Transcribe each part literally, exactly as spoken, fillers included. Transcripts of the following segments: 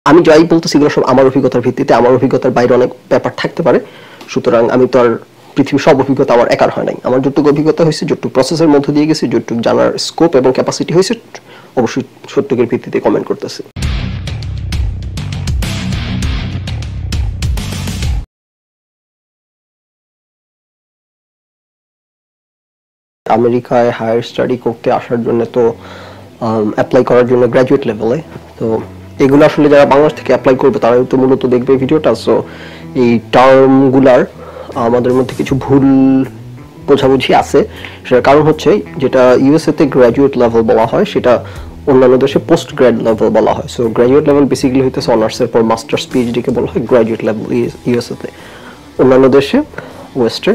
আমি যাই বলতেছি এগুলো সব আমার অভিজ্ঞতার ভিত্তিতে, আমার অভিজ্ঞতার বাইরে অনেক ব্যাপার থাকতে পারে, সুতরাং আমি তো আর পৃথিবীর সব অভিজ্ঞতা আমার একার হয় নাই। আমার যতটুকু অভিজ্ঞতা হয়েছে, যতটুকু প্রসেসের মধ্য দিয়ে গেছে, যতটুকু জানার স্কোপ এবং ক্যাপাসিটি হয়েছে, অবশ্যই সত্যকের ভিত্তিতে কমেন্ট করতেছি। আমেরিকায় হায়ার স্টাডি করতে আসার জন্য তো অ্যাপ্লাই করার জন্য গ্র্যাজুয়েট লেভেলে, তো এগুলো আসলে যারা বাংলাদেশ থেকে অ্যাপ্লাই করবে তারা তো মূলত দেখবে ভিডিওটা। সো এই টার্মগুলার আমাদের মধ্যে কিছু ভুল বোঝাবুঝি আছে। সেটার কারণ হচ্ছে যেটা ইউএসএ তে গ্র্যাজুয়েট লেভেল বলা হয় সেটা অন্যান্য দেশে পোস্ট গ্র্যাড লেভেল বলা হয়। সো গ্র্যাজুয়েট লেভেল বেসিক্যালি হইতেছে অনার্সের পর মাস্টার্স পিএইচডি কে বলা হয় গ্র্যাজুয়েট লেভেল ইউএসএ তে। অন্যান্য দেশে ওয়েস্টার্ন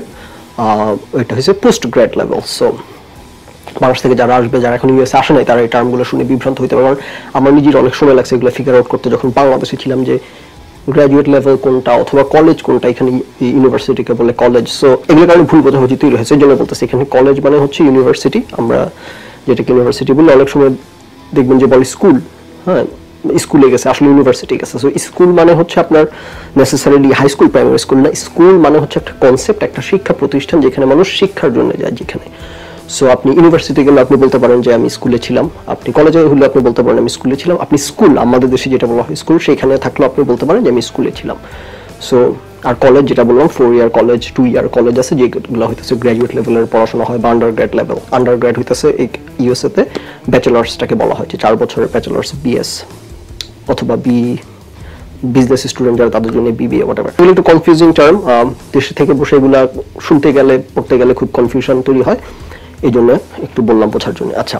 এটা হচ্ছে post grad level. So Bangladesh থেকে যারা আসবে, যারা এখন ইউএসএ আসে নাই, তারা এই টার্মগুলো শুনে বিভ্রান্ত হইতে পারে। কারণ আমার নিজের অনেক সময় লাগছে এগুলো ফিগার আউট করতে, যখন বাংলাদেশে ছিলাম, যে গ্র্যাজুয়েট লেভেল কোনটা অথবা কলেজ কোনটা। এখানে ইউনিভার্সিটিকে বলে কলেজ। সো এগুলো কারণে ভুল বোঝাবুঝি তৈরি হয়েছে। এই জন্য বলতেছি এখানে কলেজ মানে হচ্ছে ইউনিভার্সিটি, আমরা যেটাকে ইউনিভার্সিটি বলি। অনেক সময় দেখবেন যে বলে স্কুল, হ্যাঁ স্কুলে গেছে, আসলে ইউনিভার্সিটি গেছে। সো স্কুল মানে হচ্ছে আপনার necessarily high school primary school না। স্কুল মানে হচ্ছে একটা কনসেপ্ট, একটা শিক্ষা প্রতিষ্ঠান যেখানে মানুষ শিক্ষার জন্য যায় যেখানে। সো আপনি ইউনিভার্সিটি গেলে আপনি বলতে পারেন যে আমি স্কুলে ছিলাম, আপনি কলেজে হলে আপনি বলতে পারেন আমি স্কুলে ছিলাম, আপনি স্কুল আমাদের দেশে যেটা বলা হয় স্কুল সেখানে থাকলে আপনি বলতে পারেন যে আমি স্কুলে ছিলাম। সো আর কলেজ যেটা বললাম four year college, two year college আছে যেগুলো হইতেছে গ্র্যাজুয়েট লেভেলের পড়াশোনা হয় বা undergrad level. Undergrad হইতেছে এই ইউএসএ তে ব্যাচেলার্সটাকে বলা হয়, যে চার বছরের ব্যাচেলার্স বিএস অথবা বি বিজনেস স্টুডেন্ট যারা তাদের জন্য বিবিএ হোয়াটএভার। এগুলো একটু কনফিউজিং টার্ম, দেশে থেকে বসে এগুলা শুনতে গেলে পড়তে গেলে খুব কনফিউশন তৈরি হয়, এই জন্য একটু বললাম বোঝার জন্য। আচ্ছা,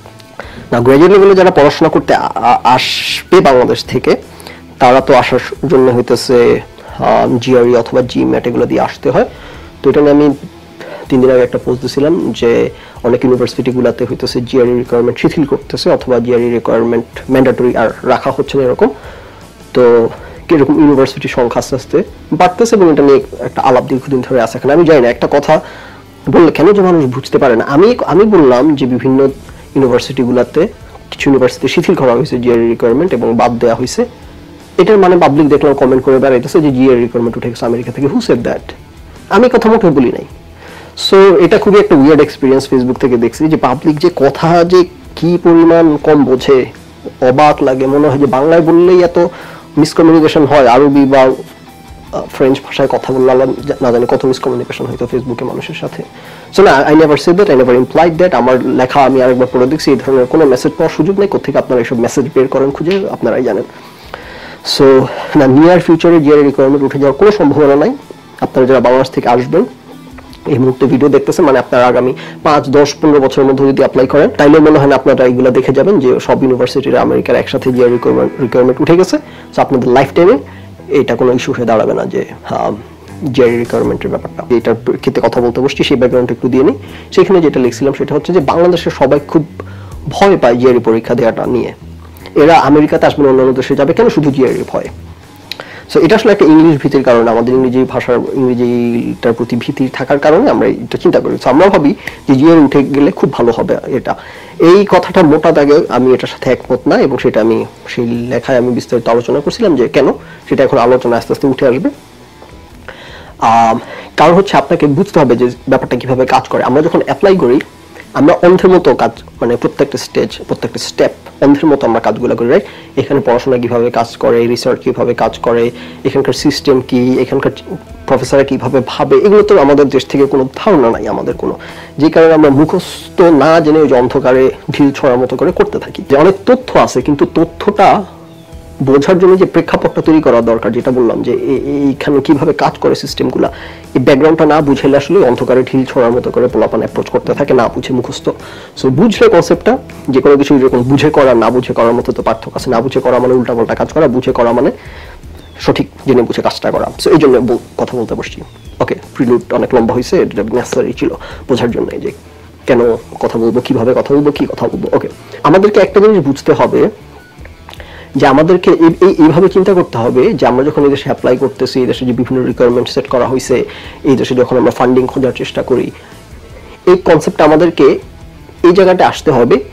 না গ্র্যাজুয়েট লেভেলে যারা পড়াশোনা করতে আসবে বাংলাদেশ থেকে, তারা তো আসার জন্য হইতেছে জিআরই অথবা জিম্যাট এগুলো দিয়ে আসতে হয়। তো এটা নিয়ে আমি তিন দিন আগে একটা পোস্ট দিয়েছিলাম যে অনেক ইউনিভার্সিটিগুলোতে হইতেছে জিআরই রিকোয়ারমেন্ট শিথিল করতেছে অথবা জিআরই রিকোয়ারমেন্ট ম্যান্ডেটরি আর রাখা হচ্ছে না এরকম। তো কিরকম ইউনিভার্সিটির সংখ্যা আস্তে আস্তে বাড়তেছে এবং এটা নিয়ে একটা আলাপ দীর্ঘদিন ধরে আছে। এখানে আমি জানি না, একটা কথা বললে কেন যে মানুষ বুঝতে পারে না। আমি আমি বললাম যে বিভিন্ন ইউনিভার্সিটিগুলোতে কিছু ইউনিভার্সিটি শিথিল করা হয়েছে জিআরই রিকোয়ারমেন্ট এবং বাদ দেওয়া হয়েছে। এটার মানে পাবলিক দেখলাম কমেন্ট করে বেড়াইতেছে যে জিআরই রিকোয়ারমেন্ট উঠে গেছে আমেরিকা থেকে। Who said that? আমি কথা মোটেও বলি নাই। সো এটা খুবই একটা উইয়ার্ড এক্সপিরিয়েন্স ফেসবুক থেকে দেখছি যে পাবলিক যে কথা যে কি পরিমাণ কম বোঝে, অবাক লাগে। মনে হয় যে বাংলায় বললেই এত মিসকমিউনিকেশন হয়, আরবি বা ফ্রেঞ্চ ভাষায় কথা বললে না জানি কত মিসকমিউনিকেশন হয়তো ফেসবুকে মানুষের সাথে। সো না, I never said that, I never implied that. আমার লেখা আমি আরেকবার পড়ে দেখছি, এই ধরনের কোনো মেসেজ পাওয়ার সুযোগ নেই। কোথেকে আপনারা এইসব মেসেজ বের করেন খুঁজে আপনারাই জানেন। সো না, নিয়ার ফিউচারে জিআরই রিকোয়ারমেন্ট উঠে যাওয়ার কোনো সম্ভাবনা নাই। আপনারা যারা বাংলাদেশ থেকে আসবেন এই মুহূর্তে ভিডিও দেখতেছেন, মানে আপনারা আগামী পাঁচ দশ পনেরো বছরের মধ্যে যদি অ্যাপ্লাই করেন, তাইলে মনে হয় না আপনারা এইগুলো দেখে যাবেন যে সব ইউনিভার্সিটির আমেরিকার একসাথে জিআরই রিকোয়ারমেন্ট রিকোয়ারমেন্ট উঠে গেছে। সো আপনাদের লাইফ টাইমে এটা কোনো ইস্যু হয়ে দাঁড়াবে না যে জিআরই রিকোয়ারমেন্টের ব্যাপারটা। এটার ক্ষেত্রে কথা বলতে বসছি, সেই ব্যাকগ্রাউন্ড একটু দিয়ে নিই। সেখানে যেটা লিখছিলাম সেটা হচ্ছে যে বাংলাদেশের সবাই খুব ভয় পায় জিআরই পরীক্ষা দেওয়াটা নিয়ে। এরা আমেরিকাতে আসবেন, অন্যান্য দেশে যাবে কেন, শুধু জিআরই ভয়। সো এটা আসলে একটা ইংলিশ ভীতির কারণে, আমাদের ইংরেজি ভাষার ইংরেজিটার প্রতি ভীতি থাকার কারণে আমরা এটা চিন্তা করি। সো আমরা ভাবি যে জিআরই উঠে গেলে খুব ভালো হবে। এটা এই কথাটা মোটা দাগে আমি এটার সাথে একমত না, এবং সেটা আমি সেই লেখায় আমি বিস্তারিত আলোচনা করছিলাম যে কেন, সেটা এখন আলোচনা আস্তে আস্তে উঠে আসবে। কারণ হচ্ছে আপনাকে বুঝতে হবে যে ব্যাপারটা কিভাবে কাজ করে। আমরা যখন অ্যাপ্লাই করি আমরা অন্ধের মতো কাজ, মানে প্রত্যেকটা স্টেজ প্রত্যেকটা স্টেপ অন্ধের মতো আমরা কাজগুলো করি, রাইট? এখানে পড়াশোনা কিভাবে কাজ করে, রিসার্চ কিভাবে কাজ করে, এখানকার সিস্টেম কি, এখানকার প্রফেসররা কিভাবে ভাবে, এগুলো তো আমাদের দেশ থেকে কোনো ধারণা নাই আমাদের কোনো, যে কারণে আমরা মুখস্থ না জেনে ওই যে অন্ধকারে ঢিল ছড়ার মতো করে করতে থাকি। যে অনেক তথ্য আছে কিন্তু তথ্যটা বোঝার জন্য যে প্রেক্ষাপটটা তৈরি করা দরকার, যেটা বললাম যে এইখানে কিভাবে কাজ করে সিস্টেমগুলো, এই ব্যাকগ্রাউন্ডটা না বুঝলে আসলে অন্ধকারে ঢিল ছড়ার মতো করে পোলাপান অ্যাপ্রোচ করতে থাকে, না বুঝে মুখস্থ। সো বুঝলে কনসেপ্টটা, যে কোনো কিছু যেরকম বুঝে করা না বুঝে করার মতো তো পার্থক্য আছে। না বুঝে করা মানে উল্টাপাল্টা কাজ করা, বুঝে করা মানে সঠিক জেনে বুঝে কাজটা করা। সো এই জন্য কথা বলতে বসছি। ওকে, প্রিলুড অনেক লম্বা হয়েছে, এটা নেসেসারি ছিল বোঝার জন্য যে কেন কথা বলবো, কিভাবে কথা বলবো, কি কথা বলবো। ওকে, আমাদেরকে একটা জিনিস বুঝতে হবে যে আমাদেরকে এইভাবে চিন্তা করতে হবে যে আমরা যখন এই দেশে অ্যাপ্লাই করতেছি, এই দেশে যে বিভিন্ন রিকোয়ারমেন্ট সেট করা হয়েছে, এই দেশে যখন আমরা ফান্ডিং খোঁজার চেষ্টা করি, এই কনসেপ্টটা আমাদেরকে এই জায়গাটা আসতে হবে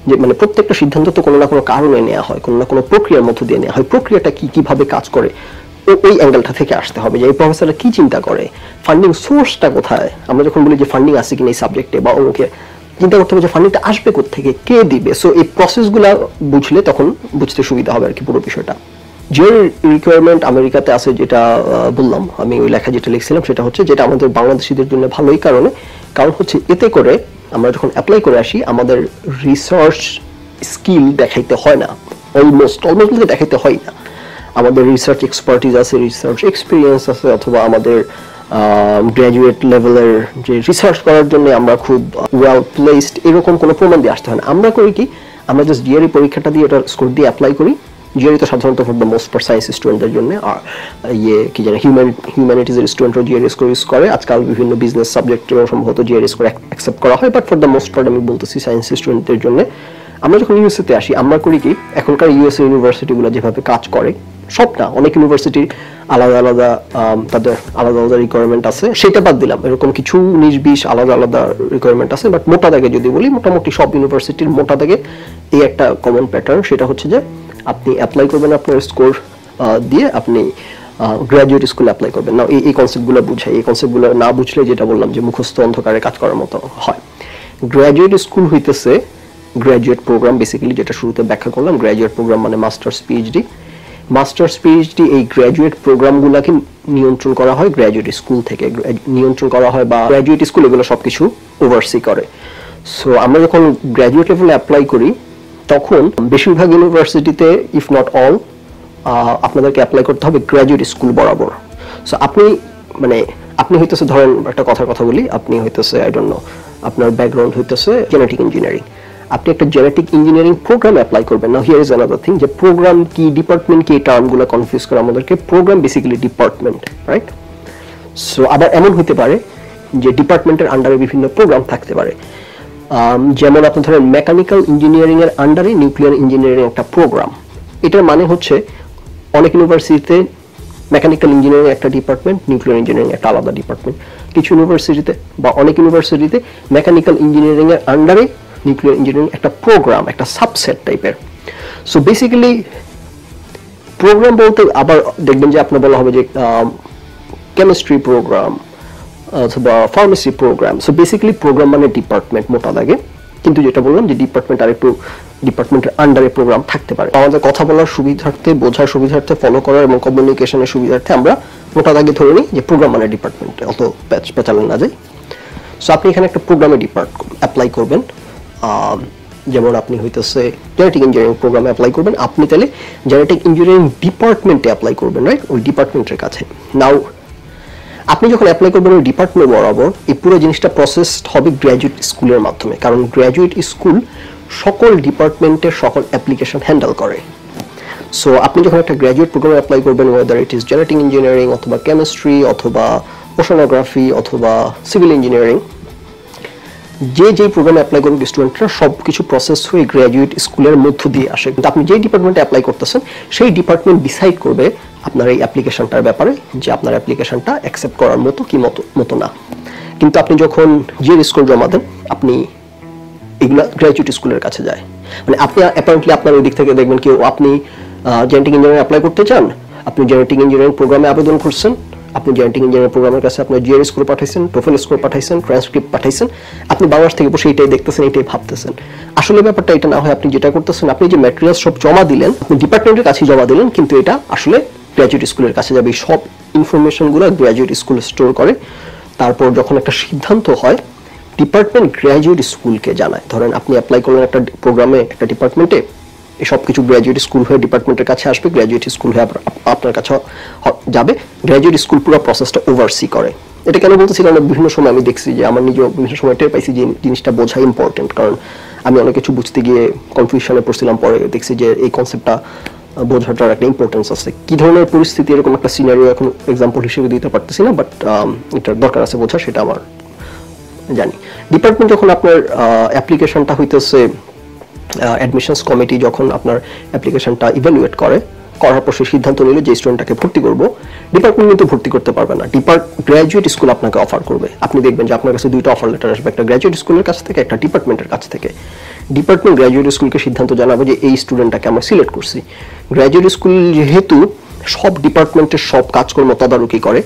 যে মানে প্রত্যেকটা সিদ্ধান্ত তো কোনো না কোনো কারণে নেওয়া হয়, কোনো না কোনো প্রক্রিয়ার মধ্য দিয়ে নেওয়া হয়। প্রক্রিয়াটা কি, কিভাবে কাজ করে, ওই অ্যাঙ্গেলটা থেকে আসতে হবে যে এই প্রফেসররা কি চিন্তা করে, ফান্ডিং সোর্সটা কোথায়। আমরা যখন বলি যে ফান্ডিং আছে কিনা এই সাবজেক্টে বা অমুকে, চিন্তা করতে হবে যে ফান্ডিংটা আসবে কোত্থেকে, কে দিবে। সো এই প্রসেসগুলো বুঝলে তখন বুঝতে সুবিধা হবে আর কি পুরো বিষয়টা। যে রিকোয়ারমেন্ট আমেরিকাতে আছে যেটা বললাম আমি, ওই লেখা যেটা লিখছিলাম সেটা হচ্ছে যেটা আমাদের বাংলাদেশিদের জন্য ভালোই কারণে কারণ হচ্ছে এতে করে আমরা যখন অ্যাপ্লাই করে আসি আমাদের রিসার্চ স্কিল দেখাইতে হয় না, অলমোস্ট অলমোস্ট দেখাইতে হয় না। আমাদের রিসার্চ এক্সপার্টিজ আছে, রিসার্চ এক্সপিরিয়েন্স আছে, অথবা আমাদের গ্র্যাজুয়েট লেভেলের যে রিসার্চ করার জন্য আমরা খুব ওয়েল প্লেসড এরকম কোনো প্রমাণ দিয়ে আসতে হয় না। আমরা করি কি, আমরা জাস্ট জিআরই পরীক্ষাটা দিয়ে ওটার স্কোর দিয়ে অ্যাপ্লাই করি। জিআরই তো সাধারণত for the most for science স্টুডেন্টদের জন্য, আর ইয়ে কি জানে হিউম্যান হিউম্যানিটিজের স্টুডেন্টরা জিআরই স্কোর ইউজ করে। আজকাল বিভিন্ন বিজনেস সাবজেক্টেও সম্ভবত জিআরই স্কোর অ্যাকসেপ্ট করা হয়, but for the most part আমি বলতেছি সায়েন্স স্টুডেন্টদের জন্য। আমরা যখন ইউএসএতে আসি আমরা করি কি, এখনকার ইউএসএ ইউনিভার্সিটিগুলো যেভাবে কাজ করে, সব না, অনেক ইউনিভার্সিটির আলাদা আলাদা তাদের আলাদা আলাদা রিকোয়ারমেন্ট আছে, সেটা বাদ দিলাম, এরকম কিছু উনিশ বিশ আলাদা আলাদা রিকোয়ারমেন্ট আছে। বাট মোটা দাগে যদি বলি, মোটামুটি সব ইউনিভার্সিটির মোটা দাগে এই একটা কমন প্যাটার্ন, সেটা হচ্ছে যে আপনি অ্যাপ্লাই করবেন আপনার স্কোর দিয়ে, আপনি গ্র্যাজুয়েট স্কুলে অ্যাপ্লাই করবেন না। এই এই কনসেপ্টগুলো বুঝাই, এই কনসেপ্টগুলো না বুঝলে যেটা বললাম যে মুখস্থ অন্ধকারে কাজ করার মতো হয়। গ্র্যাজুয়েট স্কুল হইতেছে গ্র্যাজুয়েট প্রোগ্রাম, বেসিক্যালি যেটা শুরুতে ব্যাখ্যা করলাম। গ্র্যাজুয়েট প্রোগ্রাম মানে মাস্টার্স পিএইচডি। মাস্টার্স পিএইচডি এই গ্র্যাজুয়েট প্রোগ্রামগুলোকে নিয়ন্ত্রণ করা হয় গ্র্যাজুয়েট স্কুল থেকে, নিয়ন্ত্রণ করা হয় বা গ্র্যাজুয়েট স্কুল এগুলো সবকিছু ওভারসি করে। সো আমরা যখন গ্র্যাজুয়েট লেভেলে অ্যাপ্লাই করি তখন বেশিরভাগ ইউনিভার্সিটিতে, ইফ নট অল, আপনাদেরকে অ্যাপ্লাই করতে হবে গ্র্যাজুয়েট স্কুল বরাবর। সো আপনি মানে আপনি হইতেছে, ধরেন একটা কথার কথা বলি, আপনি হইতেছে আই ডোন্ট নো, আপনার ব্যাকগ্রাউন্ড হইতেছে জেনেটিক ইঞ্জিনিয়ারিং, আপনি একটা জেনেটিক ইঞ্জিনিয়ারিং প্রোগ্রামে অ্যাপ্লাই করবেন না। হিয়ার ইজ অ্যানাদার থিং, যে প্রোগ্রাম কি, ডিপার্টমেন্ট কি, এই টার্মগুলো কনফিউজ করে আমাদেরকে। Program basically department, right? So আবার এমন হতে পারে যে ডিপার্টমেন্টের আন্ডারে বিভিন্ন প্রোগ্রাম থাকতে পারে। যেমন আপনি ধরেন মেকানিক্যাল ইঞ্জিনিয়ারিং এর আন্ডারে নিউক্লিয়ার ইঞ্জিনিয়ারিং একটা প্রোগ্রাম। এটার মানে হচ্ছে অনেক ইউনিভার্সিটিতে মেকানিক্যাল ইঞ্জিনিয়ারিং একটা ডিপার্টমেন্ট, নিউক্লিয়ার ইঞ্জিনিয়ারিং একটা আলাদা ডিপার্টমেন্ট। কিছু ইউনিভার্সিটিতে বা অনেক ইউনিভার্সিটিতে মেকানিক্যাল ইঞ্জিনিয়ারিং এর আন্ডারে নিউক্লিয়ার ইঞ্জিনিয়ারিং একটা প্রোগ্রাম, একটা সাবসেট টাইপের। সো বেসিক্যালি প্রোগ্রাম বলতে আবার দেখবেন যে আপনার বলা হবে যে কেমিস্ট্রি প্রোগ্রাম অথবা pharmacy program. So basically program মানে ডিপার্টমেন্ট মোটা দাগে, কিন্তু যেটা বললাম যে ডিপার্টমেন্ট আর একটু ডিপার্টমেন্টের আন্ডারে প্রোগ্রাম থাকতে পারে। আমাদের কথা বলার সুবিধার্থে, বোঝার সুবিধার্থে, ফলো করার এবং কমিউনিকেশনের সুবিধার্থে আমরা মোটা দাগে ধরে নিই যে প্রোগ্রাম মানে ডিপার্টমেন্টে, অত পেঁচালে না যায়। সো আপনি এখানে একটা প্রোগ্রামে ডিপার্ট অ্যাপ্লাই করবেন, যেমন আপনি হইতেছে জেনেটিক ইঞ্জিনিয়ারিং প্রোগ্রামে অ্যাপ্লাই করবেন, আপনি তাহলে জেনেটিক ইঞ্জিনিয়ারিং ডিপার্টমেন্টে অ্যাপ্লাই করবেন, রাইট? ওই ডিপার্টমেন্টের কাছে। নাও আপনি যখন অ্যাপ্লাই করবেন ওই ডিপার্টমেন্ট বরাবর, এই পুরো জিনিসটা প্রসেসড হবে গ্র্যাজুয়েট স্কুলের মাধ্যমে, কারণ গ্র্যাজুয়েট স্কুল সকল ডিপার্টমেন্টের সকল অ্যাপ্লিকেশন হ্যান্ডেল করে। সো আপনি যখন একটা গ্র্যাজুয়েট প্রোগ্রামে অ্যাপ্লাই করবেন, whether it is genetic engineering অথবা কেমিস্ট্রি অথবা ওশানোগ্রাফি অথবা সিভিল ইঞ্জিনিয়ারিং, যে যে প্রোগ্রামে অ্যাপ্লাই করুন স্টুডেন্টরা, সব কিছু প্রসেস হয়ে গ্র্যাজুয়েট স্কুলের মধ্য দিয়ে আসে। কিন্তু আপনি যেই ডিপার্টমেন্টে অ্যাপ্লাই করতেছেন সেই ডিপার্টমেন্ট ডিসাইড করবে আপনার এই অ্যাপ্লিকেশনটার ব্যাপারে, যে আপনার অ্যাপ্লিকেশনটা অ্যাকসেপ্ট করার মতো কি মতো মতো না। কিন্তু আপনি যখন যে স্কুল জমা দেন, আপনি এগুলা গ্র্যাজুয়েট স্কুলের কাছে যায়। মানে আপনি অ্যাপারেন্টলি আপনার ওই দিক থেকে দেখবেন কি, আপনি জেনেটিক ইঞ্জিনিয়ারিং অ্যাপ্লাই করতে চান, আপনি জেনেটিক ইঞ্জিনিয়ারিং প্রোগ্রামে আবেদন করছেন, আপনি জেনেটিক ইঞ্জিনিয়ারিং প্রোগ্রামের কাছে আপনার জিআর স্কোর পাঠাইছেন, টোফেল স্কোর পাঠাইছেন, ট্রান্সক্রিপ্ট পাঠাইছেন, আপনি বাংলাদেশ থেকে বসে এটাই দেখতেছেন, এটাই ভাবতেছেন। আসলে ব্যাপারটা এটা না হয়, আপনি যেটা করতেছেন, আপনি যে ম্যাটেরিয়াল সব জমা দিলেন, আপনি ডিপার্টমেন্টের কাছে জমা দিলেন, কিন্তু এটা আসলে গ্র্যাজুয়েট স্কুলের কাছে যাবে। সব ইনফরমেশনগুলো গ্র্যাজুয়েট স্কুল স্টোর করে। তারপর যখন একটা সিদ্ধান্ত হয়, ডিপার্টমেন্ট গ্র্যাজুয়েট স্কুলকে জানায়। ধরেন আপনি অ্যাপ্লাই করলেন একটা প্রোগ্রামে, একটা ডিপার্টমেন্টে, এই সব কিছু গ্র্যাজুয়েট স্কুল হয়ে ডিপার্টমেন্টের কাছে আসবে, গ্র্যাজুয়েট স্কুল হয়ে আপনার কাছে যাবে। গ্র্যাজুয়েট স্কুল পুরো প্রসেসটা ওভারসি করে। এটা কেন বলতেছিলাম, বিভিন্ন সময় আমি দেখছি যে আমার নিজেও বিভিন্ন সময় টের পাইছি যে জিনিসটা বোঝা ইম্পর্টেন্ট, কারণ আমি অনেক কিছু বুঝতে গিয়ে কনফিউশনে পড়ছিলাম, পরে দেখছি যে এই কনসেপ্টটা বোঝাটার একটা ইম্পর্টেন্স আছে। কি ধরনের পরিস্থিতি, এরকম একটা সিনারিও এখন এক্সাম্পল হিসেবে দিতে পারতেছি না, বাট এটার দরকার আছে বোঝা, সেটা আমার জানি। ডিপার্টমেন্ট যখন আপনার অ্যাপ্লিকেশনটা হইতেছে, অ্যাডমিশনস কমিটি যখন আপনার অ্যাপ্লিকেশনটা ইভ্যালুয়েট করে, করার পর সে সিদ্ধান্ত নিল যে স্টুডেন্টটাকে ভর্তি করব, ডিপার্টমেন্ট কিন্তু ভর্তি করতে পারবে না, ডিপার্ট গ্র্যাজুয়েট স্কুল আপনাকে অফার করবে। আপনি দেখবেন যে আপনার কাছে দুইটা অফার লেটার আসবে, একটা গ্র্যাজুয়েট স্কুলের কাছ থেকে, একটা ডিপার্টমেন্টের কাছ থেকে। ডিপার্টমেন্ট গ্র্যাজুয়েট স্কুলকে সিদ্ধান্ত জানাবে যে এই স্টুডেন্টটাকে আমরা সিলেক্ট করছি। গ্র্যাজুয়েট স্কুল যেহেতু সব ডিপার্টমেন্টের সব কাজকর্ম তদারকি করে,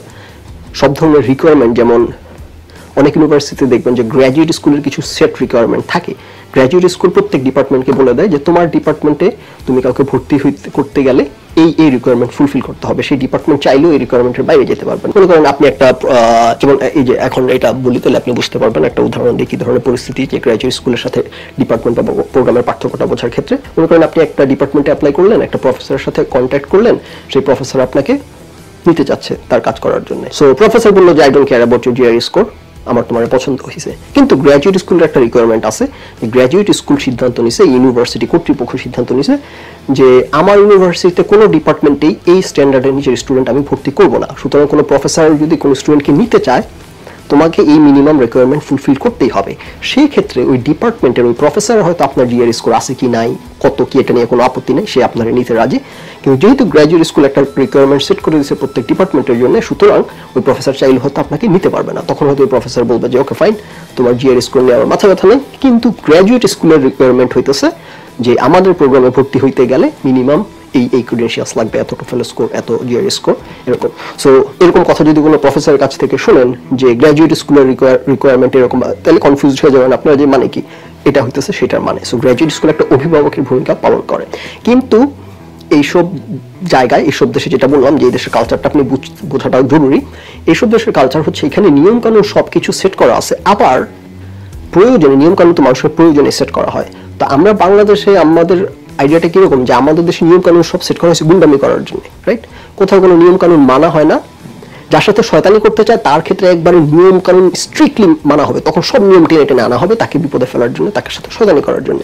সব ধরনের রিকোয়ারমেন্ট, যেমন অনেক ইউনিভার্সিটিতে দেখবেন যে গ্র্যাজুয়েট স্কুলের কিছু সেট রিকোয়ারমেন্ট থাকে। গ্র্যাজুয়েট স্কুল প্রত্যেক ডিপার্টমেন্টকে বলে দেয় যে তোমার ডিপার্টমেন্টে তুমি কাউকে ভর্তি করতে গেলে এই এই রিকোয়ারমেন্ট ফুলফিল করতে হবে। সেই ডিপার্টমেন্ট চাইলেও এই রিকোয়ারমেন্টের বাইরে যেতে পারবেন। মনে করেন আপনি একটা, যেমন এই যে এখন এটা বলি তাহলে আপনি বুঝতে পারবেন, একটা উদাহরণ দিয়ে কি ধরনের পরিস্থিতি যে গ্র্যাজুয়েট স্কুলের সাথে ডিপার্টমেন্ট বা প্রোগ্রামের পার্থক্যটা বোঝার ক্ষেত্রে। মনে করেন আপনি একটা ডিপার্টমেন্টে অ্যাপ্লাই করলেন, একটা প্রফেসরের সাথে কন্ট্যাক্ট করলেন, সেই প্রফেসর আপনাকে নিতে চাচ্ছে তার কাজ করার জন্য। সো প্রফেসর বললো যে I don't care about your GRE score, আমার তোমার পছন্দ হয়েছে। কিন্তু গ্র্যাজুয়েট স্কুলের একটা রিকোয়ারমেন্ট আছে, গ্র্যাজুয়েট স্কুল সিদ্ধান্ত নিছে, ইউনিভার্সিটি কর্তৃপক্ষ সিদ্ধান্ত নিছে যে আমার ইউনিভার্সিটিতে কোনো ডিপার্টমেন্টেই এই স্ট্যান্ডার্ডের নিচের স্টুডেন্ট আমি ভর্তি করব না। সুতরাং কোনো প্রফেসর যদি কোনো স্টুডেন্টকে নিতে চায়, তোমাকে এই মিনিমাম রিকোয়ারমেন্ট ফুলফিল করতেই হবে। সেই ক্ষেত্রে ওই ডিপার্টমেন্টের ওই প্রফেসর হয়তো আপনার জিআরই স্কোর আছে কি নাই, কত কি, এটা নিয়ে কোনো আপত্তি নেই, সে আপনারা নিতে রাজি। কিন্তু যেহেতু গ্র্যাজুয়েট স্কুল একটা রিকোয়ারমেন্ট সেট করে দিয়েছে প্রত্যেক ডিপার্টমেন্টের জন্য, সুতরাং ওই প্রফেসর চাইলে হয়তো আপনাকে নিতে পারবে না। তখন হয়তো ওই প্রফেসর বলবে যে ওকে ফাইন, তোমার জিআরই স্কোর নিয়ে আমার মাথা ব্যথা নেই, কিন্তু গ্র্যাজুয়েট স্কুলের রিকোয়ারমেন্ট হইতেছে যে আমাদের প্রোগ্রামে ভর্তি হইতে গেলে মিনিমাম এই এই ক্রেডেনশিয়ালস লাগবে, এত টোফেল স্কোর, এত জিআরই স্কোর, এরকম। সো এরকম কথা যদি কোনো প্রফেসরের কাছ থেকে শুনেন যে গ্র্যাজুয়েট স্কুলের রিকোয়ারমেন্ট এরকম, তাহলে কনফিউজ হয়ে যাবেন আপনারা যে মানে কি, এটা হইতেছে সেটার মানে। সো গ্র্যাজুয়েট স্কুল একটা অভিভাবকের ভূমিকা পালন করে। কিন্তু এইসব জায়গায়, এইসব দেশে, যেটা বললাম যে এই দেশের কালচারটা আপনি বোঝাটা জরুরি, এইসব দেশের কালচার হচ্ছে এখানে নিয়ম কানুন সব কিছু সেট করা আছে, আবার প্রয়োজনে নিয়ম কানুন তো মানুষের প্রয়োজনে সেট করা হয়। তো আমরা বাংলাদেশে আমাদের আইডিয়াটা কিরকম যে আমাদের দেশে নিয়ম কানুন সব সেট করা হয়েছে গুন্ডামি করার জন্য, রাইট? কোথাও কোনো নিয়ম কানুন মানা হয় না, যার সাথে শয়তানি করতে চায় তার ক্ষেত্রে একবারে নিয়ম কানুন স্ট্রিক্টলি মানা হবে, তখন সব নিয়ম টেনে টেনে আনা হবে তাকে বিপদে ফেলার জন্য, তাকে সাথে শয়তানি করার জন্য।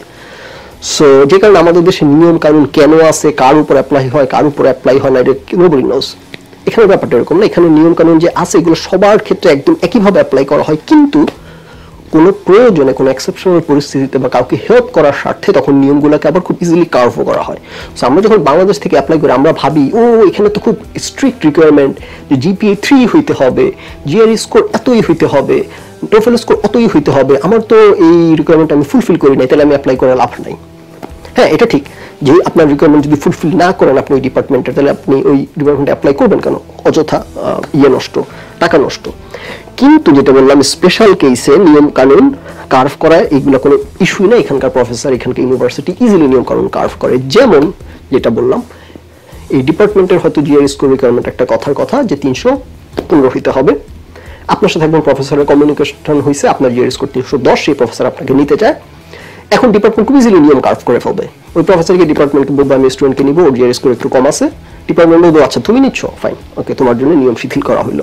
সো যে কারণে আমাদের দেশে নিয়ম কানুন কেন আছে, কার উপর অ্যাপ্লাই হয়, কার উপর অ্যাপ্লাই হয় না, এটা নোবডি নোস। এখানে ব্যাপারটা এরকম না, এখানে নিয়ম কানুন যে আছে এগুলো সবার ক্ষেত্রে একদম একইভাবে অ্যাপ্লাই করা হয়, কিন্তু কোনো প্রয়োজনে, কোনো এক্সেপশনাল পরিস্থিতিতে বা কাউকে হেল্প করার স্বার্থে তখন নিয়মগুলোকে আবার খুব ইজিলি কার্ভও করা হয়। সো আমরা যখন বাংলাদেশ থেকে অ্যাপ্লাই করি আমরা ভাবি ও এখানে তো খুব স্ট্রিক্ট রিকোয়ারমেন্ট, যে জিপিএ থ্রি হইতে হবে, জিআরই স্কোর এতই হইতে হবে, টোফেল স্কোর অতই হইতে হবে, আমার তো এই রিকোয়ারমেন্ট আমি ফুলফিল করি নাই, তাহলে আমি অ্যাপ্লাই করে লাভ নাই। হ্যাঁ, এটা ঠিক যে আপনার রিকোয়ারমেন্ট যদি ফুলফিল না করেন আপনি ওই ডিপার্টমেন্টের, তাহলে আপনি ওই ডিপার্টমেন্টে অ্যাপ্লাই করবেন কেন? অযথা ইয়ে নষ্ট, টাকা নষ্ট। কিন্তু যেটা বললাম স্পেশাল কেসে নিয়ম কানুন কার্ভ করা এগুলো কোনো ইস্যুই না, এখানকার প্রফেসর, এখানকার ইউনিভার্সিটি ইজিলি নিয়ম কানুন কার্ভ করে। যেমন যেটা বললাম, এই ডিপার্টমেন্টের হয়তো জিআরই স্কোর রিকোয়ারমেন্ট একটা কথার কথা যে তিনশো পনেরো হইতে হবে, আপনার সাথে একজন প্রফেসরের কমিউনিকেশন হয়েছে, আপনার জিআরই স্কোর তিনশো দশ, সেই প্রফেসর আপনাকে নিতে চায়, এখন ডিপার্টমেন্ট খুব ইজিলি নিয়ম কার্ভ করে ফেলবে। ওই প্রফেসরকে ডিপার্টমেন্টকে বলবে আমি স্টুডেন্টকে নিবো, ওর জিআরই স্কোর একটু কম আছে, ডিপার্টমেন্ট বলবো আচ্ছা তুমি নিচ্ছ, ফাইন, ওকে, তোমার জন্য নিয়ম শিথিল করা হইলো।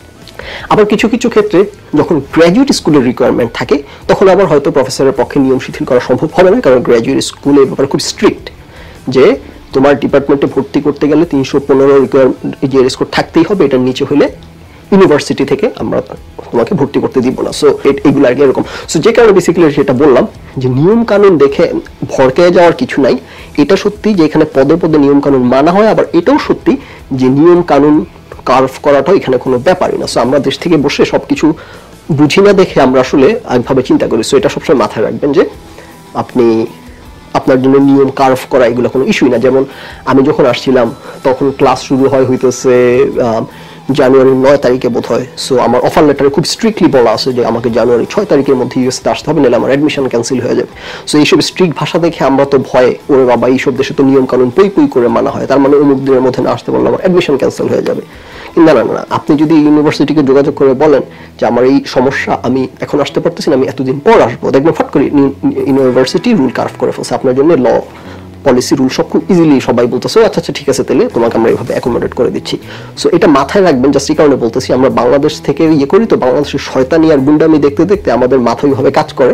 আবার কিছু কিছু ক্ষেত্রে যখন গ্র্যাজুয়েট স্কুলের রিকোয়ারমেন্ট থাকে তখন আবার হয়তো প্রফেসরের পক্ষে নিয়ম শিথিল করা সম্ভব হবে না, কারণ গ্র্যাজুয়েট স্কুলের ব্যাপারে খুব স্ট্রিক্ট যে তোমার ডিপার্টমেন্টে ভর্তি করতে গেলে তিনশো পনেরো রিকোয়ারমেন্ট জিআরই স্কোর থাকতেই হবে, এটার নিচে হলে ইউনিভার্সিটি থেকে আমরা তোমাকে ভর্তি করতে দিব না। সো এগুলো আর কি এরকম। সো যে কারণে বেসিক্যালি সেটা বললাম যে নিয়ম কানুন দেখে ভড়কে যাওয়ার কিছু নাই। এটা সত্যি যে এখানে পদে পদে নিয়ম কানুন মানা হয়, আবার এটাও সত্যি যে নিয়ম কানুন কার্ভ করাটাও এখানে কোনো ব্যাপারই না। সো আমরা দেশ থেকে বসে সবকিছু বুঝি না দেখে আমরা আসলে একভাবে চিন্তা করি। সো এটা সবসময় মাথায় রাখবেন যে আপনি আপনার জন্য নিয়ম কার্ভ করা এগুলো কোনো ইস্যুই না। যেমন আমি যখন আসছিলাম তখন ক্লাস শুরু হয় হইতেছে জানুয়ারির নয় তারিখে বোধ হয়। সো আমার অফার লেটারে খুব স্ট্রিক্টলি বলা আছে যে আমাকে জানুয়ারি ছয় তারিখের মধ্যে ইউএসএতে আসতে হবে, নাহলে আমার অ্যাডমিশন ক্যান্সেল হয়ে যাবে। সো এইসব স্ট্রিক্ট ভাষা দেখে আমরা তো ভয়ে, ওরে বাবা এইসব দেশে তো নিয়ম কানুন পই পই করে মানা হয়, তার মানে অমুক দিনের মধ্যে না আসতে পারলে আমার অ্যাডমিশন ক্যান্সেল হয়ে যাবে। না না না, আপনি যদি ইউনিভার্সিটিকে যোগাযোগ করে বলেন যে আমার এই সমস্যা, আমি এখন আসতে পারতেছি না, আমি এতদিন পর আসবো, দেখবেন ফট করে ইউনিভার্সিটি রুল কার্ভ করে ফেলছে আপনার জন্য, ল পলিসি রুল সব খুব ইজিলি সবাই বলতেছে আচ্ছা আচ্ছা ঠিক আছে তাহলে তোমাকে আমরা এইভাবে অ্যাকোমোডেট করে দিচ্ছি। সো এটা মাথায় রাখবেন, জাস্ট এই কারণে বলতেছি আমরা বাংলাদেশ থেকে ইয়ে করি তো বাংলাদেশের শয়তানি আর গুন্ডামি দেখতে দেখতে আমাদের মাথা ওইভাবে কাজ করে,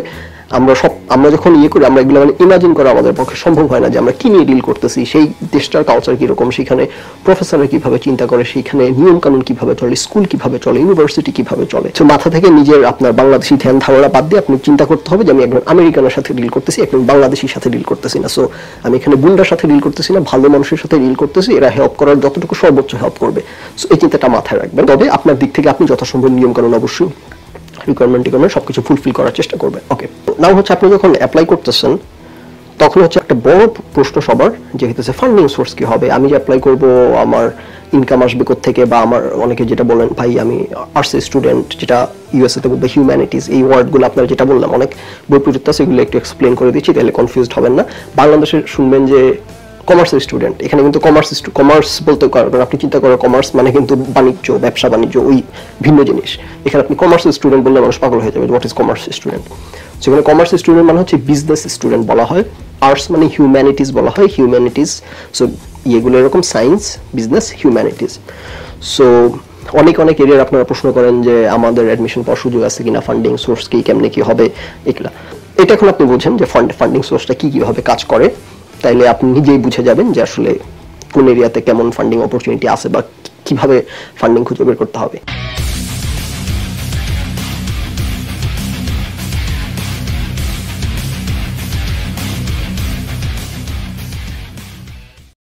আমরা সব আমরা যখন ইয়ে করি আমরা এগুলো মানে ইমাজিন করা আমাদের পক্ষে সম্ভব হয় না যে আমরা কি নিয়ে ডিল করতেছি, সেই দেশটার কালচার কিরকম, সেখানে প্রফেসররা কিভাবে চিন্তা করে, সেখানে নিয়ম কানুন কিভাবে চলে, স্কুল কিভাবে চলে, ইউনিভার্সিটি কিভাবে চলে। তো মাথা থেকে নিজের আপনার বাংলাদেশি ধ্যান ধারণা বাদ দিয়ে আপনি চিন্তা করতে হবে যে আমি একজন আমেরিকানের সাথে ডিল করতেছি, একজন বাংলাদেশির সাথে ডিল করতেছি না। সো আমি এখানে গুন্ডার সাথে ডিল করতেছি না, ভালো মানুষের সাথে ডিল করতেছি, এরা হেল্প করার যতটুকু সর্বোচ্চ হেল্প করবে। সো এই চিন্তাটা মাথায় রাখবেন। তবে আপনার দিক থেকে আপনি যথাসম্ভব নিয়ম কানুন অবশ্যই রিকোয়ারমেন্ট টিকোয়ারমেন্ট সবকিছু ফুলফিল করার চেষ্টা করবেন। ওকে, নাও হচ্ছে আপনি যখন অ্যাপ্লাই করতেছেন তখন হচ্ছে একটা বড় প্রশ্ন সবার যে হচ্ছে ফান্ডিং সোর্স কি হবে, আমি যে অ্যাপ্লাই করব আমার ইনকাম আসবে কোত্থেকে, বা আমার অনেকে যেটা বলেন ভাই আমি আর্টস স্টুডেন্ট, যেটা ইউএসএ তে বলবে হিউম্যানিটিস, এই ওয়ার্ডগুলো আপনারা যেটা বললাম অনেক বই প্রযুক্ত আছে, এগুলো একটু এক্সপ্লেন করে দিচ্ছি তাহলে কনফিউজড হবেন না। বাংলাদেশে শুনবেন যে কমার্সের স্টুডেন্ট, এখানে কিন্তু কমার্স কমার্স বলতে কারণ আপনি চিন্তা করেন কমার্স মানে কিন্তু বাণিজ্য, ব্যবসা বাণিজ্য, ওই ভিন্ন জিনিস। এখানে আপনি কমার্সের স্টুডেন্ট বললে মানুষ পাগল হয়ে যাবে, হোয়াট ইজ কমার্স স্টুডেন্ট। সেখানে কমার্স স্টুডেন্ট মানে হচ্ছে বিজনেস স্টুডেন্ট বলা হয়, আর্টস মানে হিউম্যানিটিস বলা হয়, হিউম্যানিটিস। সো এগুলো এরকম সায়েন্স, বিজনেস, হিউম্যানিটিস। সো অনেক অনেক এরিয়ার আপনারা প্রশ্ন করেন যে আমাদের অ্যাডমিশন পাওয়ার সুযোগ আছে কিনা, ফান্ডিং সোর্স কি, কেমনে কি হবে, এগুলা। এটা এখন আপনি বোঝেন যে ফান্ড ফান্ডিং সোর্সটা কি কিভাবে কাজ করে, তাইলে আপনি নিজেই বুঝে যাবেন যে আসলে কোন এরিয়াতে কেমন ফান্ডিং অপরচুনিটি আছে বা কিভাবে ফান্ডিং খুঁজে বের করতে হবে।